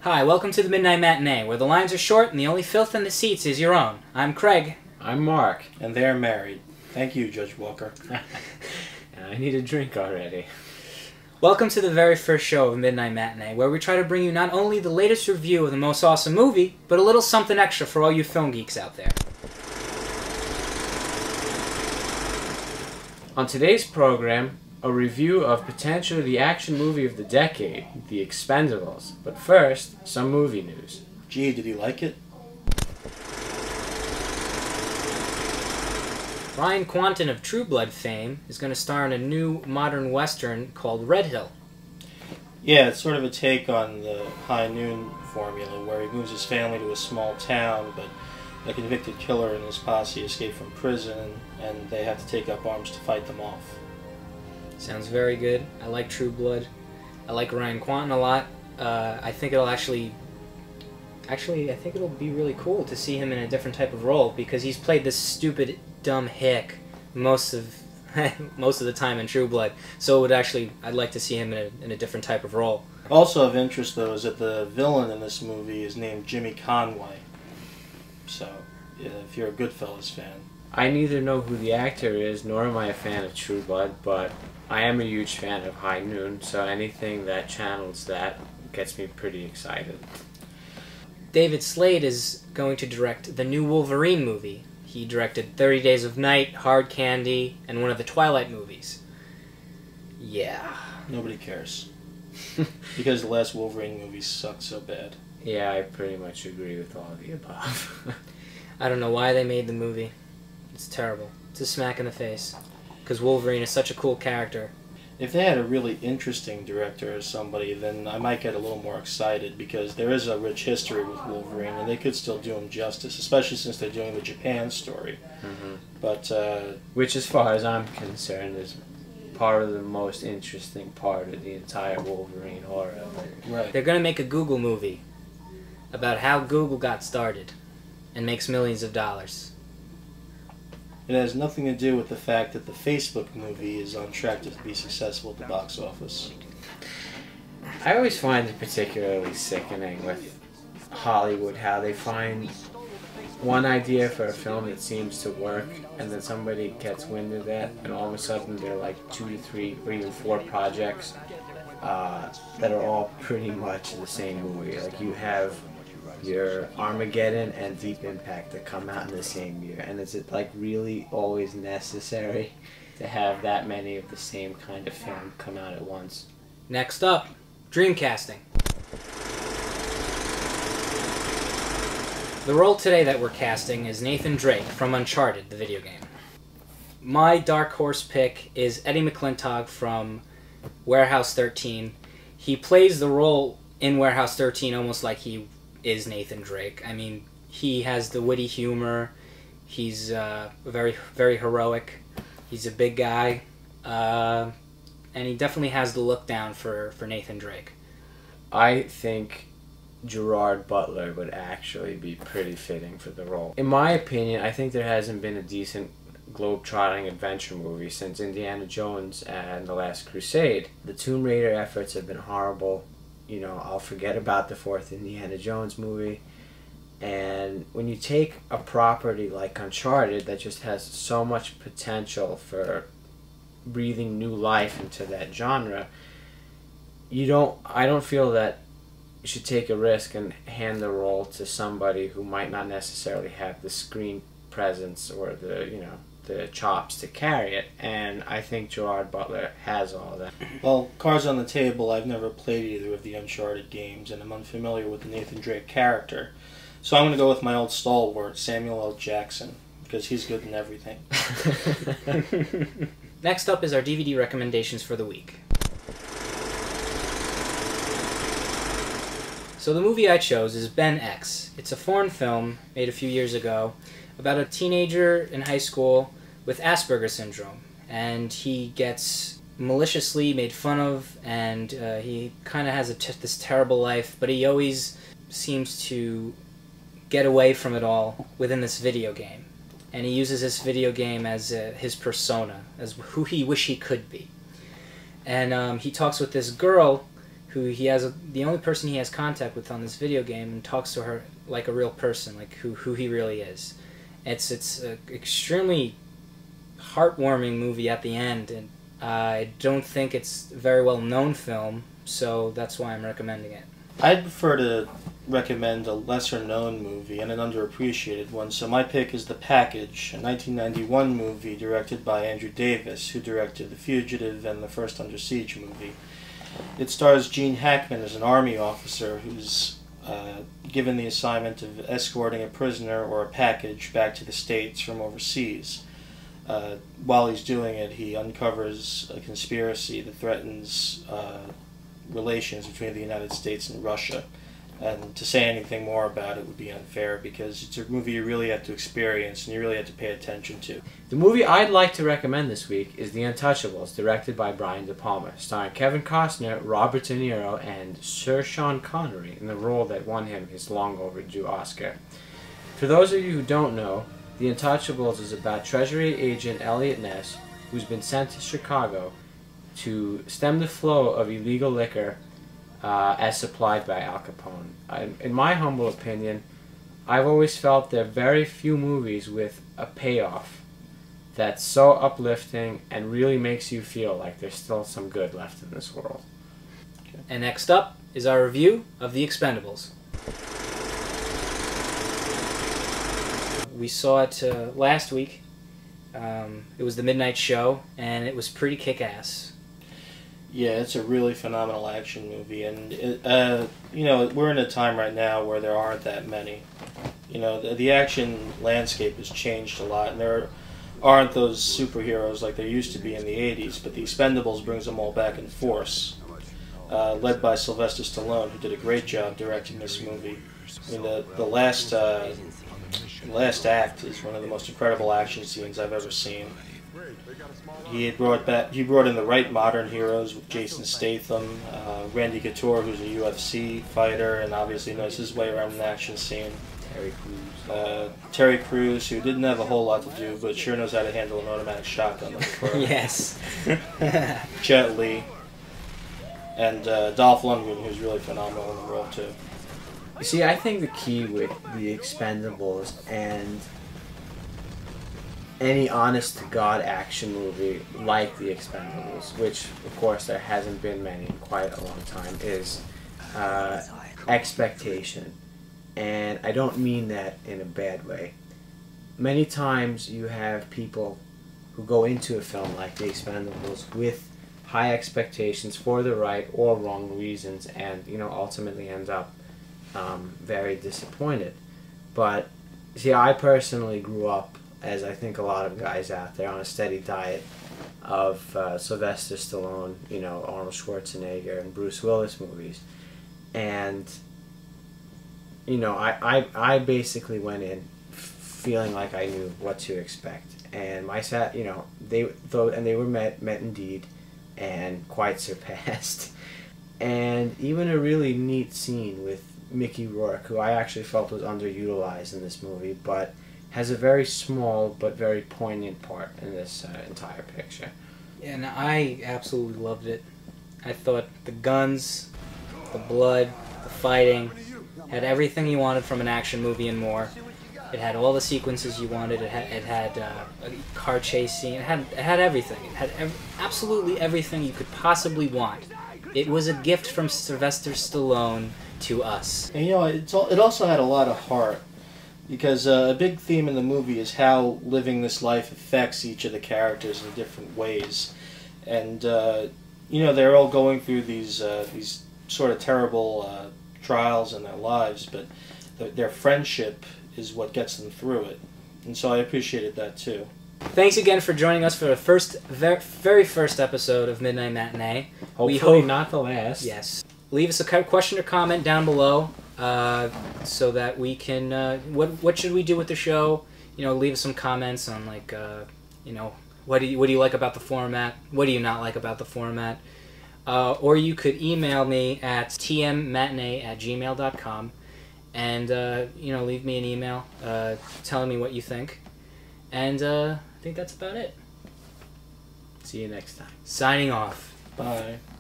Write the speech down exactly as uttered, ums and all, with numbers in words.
Hi, welcome to the Midnight Matinee, where the lines are short and the only filth in the seats is your own. I'm Craig. I'm Mark. And they're married. Thank you, Judge Walker. I need a drink already. Welcome to the very first show of Midnight Matinee, where we try to bring you not only the latest review of the most awesome movie, but a little something extra for all you film geeks out there. On today's program, a review of potentially the action movie of the decade, The Expendables. But first, some movie news. Gee, did you like it? Ryan Kwanten of True Blood fame is going to star in a new modern western called Red Hill. Yeah, it's sort of a take on the High Noon formula, where he moves his family to a small town, but a convicted killer and his posse escape from prison, and they have to take up arms to fight them off. Sounds very good. I like True Blood. I like Ryan Kwanten a lot. Uh, I think it'll actually... Actually, I think it'll be really cool to see him in a different type of role, because he's played this stupid, dumb hick most of most of the time in True Blood. So it would actually... I'd like to see him in a, in a different type of role. Also of interest, though, is that the villain in this movie is named Jimmy Conway. So, yeah, if you're a Goodfellas fan. I neither know who the actor is, nor am I a fan of True Blood, but I am a huge fan of High Noon, so anything that channels that gets me pretty excited. David Slade is going to direct the new Wolverine movie. He directed thirty Days of Night, Hard Candy, and one of the Twilight movies. Yeah. Nobody cares. Because the last Wolverine movie sucked so bad. Yeah, I pretty much agree with all of the above. I don't know why they made the movie. It's terrible. It's a smack in the face. Because Wolverine is such a cool character. If they had a really interesting director or somebody, then I might get a little more excited, because there is a rich history with Wolverine, and they could still do him justice, especially since they're doing the Japan story. Mm-hmm. But, uh... Which, as far as I'm concerned, is part of the most interesting part of the entire Wolverine horror. Right. They're going to make a Google movie about how Google got started and makes millions of dollars. It has nothing to do with the fact that the Facebook movie is on track to be successful at the box office. I always find it particularly sickening with Hollywood how they find one idea for a film that seems to work, and then somebody gets wind of that, and all of a sudden they're like two to three or even four projects uh, that are all pretty much the same movie. Like you have your Armageddon and Deep Impact that come out in the same year, and is it like really always necessary to have that many of the same kind of film come out at once? Next up, Dreamcasting. The role today that we're casting is Nathan Drake from Uncharted, the video game. My dark horse pick is Eddie McClintock from Warehouse thirteen. He plays the role in Warehouse thirteen almost like he is Nathan Drake. I mean, he has the witty humor. He's uh, very, very heroic. He's a big guy. Uh, and he definitely has the look down for, for Nathan Drake. I think Gerard Butler would actually be pretty fitting for the role. In my opinion, I think there hasn't been a decent globe-trotting adventure movie since Indiana Jones and The Last Crusade. The Tomb Raider efforts have been horrible. You know, I'll forget about the fourth Indiana Jones movie. And when you take a property like Uncharted that just has so much potential for breathing new life into that genre, you don't, I don't feel that you should take a risk and hand the role to somebody who might not necessarily have the screen presence or the, you know, the chops to carry it, and I think Gerard Butler has all that. Well, cards on the table, I've never played either of the Uncharted games, and I'm unfamiliar with the Nathan Drake character. So I'm going to go with my old stalwart, Samuel L. Jackson, because he's good in everything. Next up is our D V D recommendations for the week. So the movie I chose is Ben X. It's a foreign film made a few years ago about a teenager in high school with Asperger's syndrome, and he gets maliciously made fun of, and uh, he kind of has a t this terrible life, but he always seems to get away from it all within this video game, and he uses this video game as uh, his persona, as who he wish he could be. And um, he talks with this girl who he has a, the only person he has contact with on this video game, and talks to her like a real person, like who who he really is. It's it's an extremely heartwarming movie at the end, and I don't think it's a very well known film, so that's why I'm recommending it. I'd prefer to recommend a lesser known movie and an underappreciated one, so my pick is The Package, a nineteen ninety-one movie directed by Andrew Davis, who directed The Fugitive and the first Under Siege movie. It stars Gene Hackman as an army officer who's uh, given the assignment of escorting a prisoner or a package back to the States from overseas. Uh, while he's doing it, he uncovers a conspiracy that threatens uh, relations between the United States and Russia. And to say anything more about it would be unfair, because it's a movie you really have to experience and you really have to pay attention to. The movie I'd like to recommend this week is The Untouchables, directed by Brian De Palma, starring Kevin Costner, Robert De Niro, and Sir Sean Connery in the role that won him his long overdue Oscar. For those of you who don't know, The Untouchables is about Treasury agent Elliot Ness, who's been sent to Chicago to stem the flow of illegal liquor uh, as supplied by Al Capone. I, in my humble opinion, I've always felt there are very few movies with a payoff that's so uplifting and really makes you feel like there's still some good left in this world. Okay. And next up is our review of The Expendables. We saw it uh, last week. Um, it was the midnight show, and it was pretty kick-ass. Yeah, it's a really phenomenal action movie, and it, uh, you know, we're in a time right now where there aren't that many. You know, the, the action landscape has changed a lot, and there aren't those superheroes like there used to be in the eighties, but The Expendables brings them all back in force, uh, led by Sylvester Stallone, who did a great job directing this movie. I mean, the, the last, uh, last act is one of the most incredible action scenes I've ever seen. He had brought back. He brought in the right modern heroes with Jason Statham, uh, Randy Couture, who's a U F C fighter and obviously knows his way around an action scene. Terry Crews. Uh, Terry Crews, who didn't have a whole lot to do, but sure knows how to handle an automatic shotgun. Yes. Jet Li. And uh, Dolph Lundgren, who's really phenomenal in the role too. You see, I think the key with The Expendables and any honest-to-God action movie like The Expendables, which, of course, there hasn't been many in quite a long time, is uh, expectation. And I don't mean that in a bad way. Many times you have people who go into a film like The Expendables with high expectations for the right or wrong reasons, and, you know, ultimately end up um, very disappointed. But, see, I personally grew up, as I think a lot of guys out there, on a steady diet of uh, Sylvester Stallone, you know, Arnold Schwarzenegger, and Bruce Willis movies. And, you know, I, I, I basically went in f- feeling like I knew what to expect. And my sat, you know, they though, and they were met, met indeed, and quite surpassed. And even a really neat scene with Mickey Rourke, who I actually felt was underutilized in this movie, but has a very small but very poignant part in this uh, entire picture. Yeah, and I absolutely loved it. I thought the guns, the blood, the fighting, had everything you wanted from an action movie and more. It had all the sequences you wanted. It had, it had uh, a car chase scene. It had, it had everything. It had ev- absolutely everything you could possibly want. It was a gift from Sylvester Stallone to us. And you know, it's all, it also had a lot of heart. Because uh, a big theme in the movie is how living this life affects each of the characters in different ways. And, uh, you know, they're all going through these uh, these sort of terrible uh, trials in their lives, but th- their friendship is what gets them through it. And so I appreciated that, too. Thanks again for joining us for the first, ver- very first episode of Midnight Matinee. Hopefully we hope, not the last. Yes. Leave us a question or comment down below. Uh, so that we can, uh, what what should we do with the show? You know, leave some comments on, like, uh, you know, what do you what do you like about the format? What do you not like about the format? Uh, or you could email me at t m matinee at gmail dot com and uh, you know, leave me an email uh, telling me what you think. And uh, I think that's about it. See you next time. Signing off. Bye.